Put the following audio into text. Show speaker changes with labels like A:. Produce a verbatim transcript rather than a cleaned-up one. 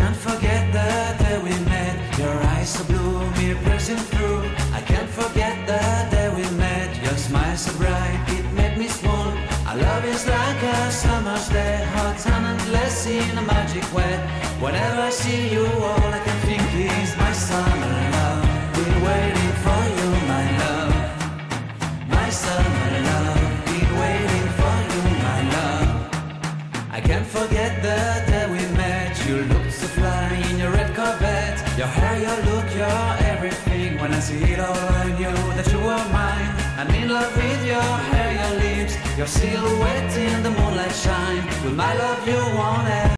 A: can't forget the day we met. Your eyes so blue, me pressing through. I can't forget the day we met. Your smile so bright, it made me swoon. Our love is like a summer's day, hot and endless in a magic way. Whenever I see you, all I can think is my summer love. Been waiting for you, my love. My summer love. Been waiting for you, my love. I can't forget the day we met. You looked so fly in your red Corvette. Your hair, your look, your everything. When I see it all, I knew that you were mine. I'm in love with your hair, your lips, your silhouette in the moonlight shine. With my love you won't